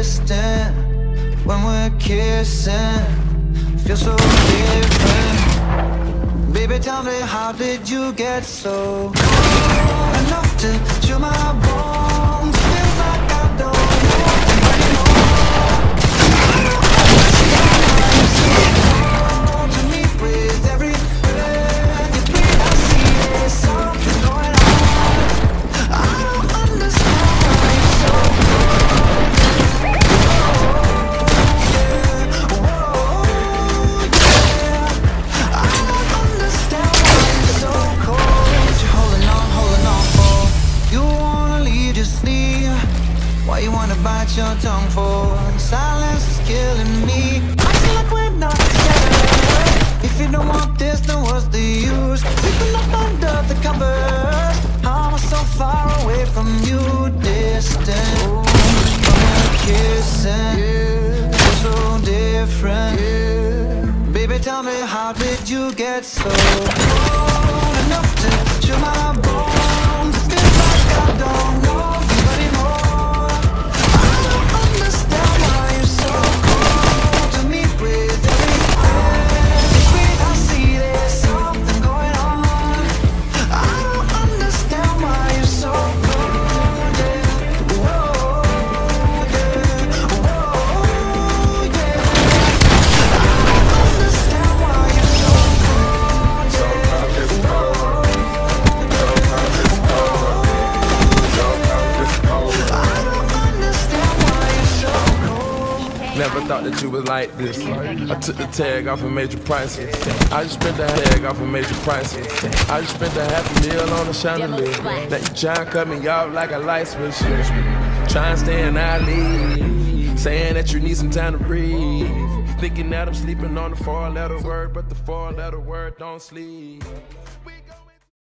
distant when we're kissing. Feel so different. Baby, tell me, how did you get so cold enough to chill my bones? Feels like I don't know anymore. I don't understand why you're so cold to me. With every breath you breathe, I see there's something going on. I don't understand why you're so cold. Why you wanna bite your tongue for? Silence is killing me. I feel like we're not together. If you don't want this, then what's the use? Sleeping up under the covers. I'm so far away from you, distant. From a kissing, you're so different. Baby, tell me, how did you get so cold enough to chill my bones? It feels like I don't know you anymore. Never thought that you was like this. I took the tag off and made you priceless. I just spent the tag off and made you priceless. I just spent a $500,000 on a chandelier. Now you tryna cut me off like a light switch. Trying to stay in our league, saying that you need some time to breathe. Thinking that I'm sleeping on the 4-letter word, but the 4-letter word don't sleep.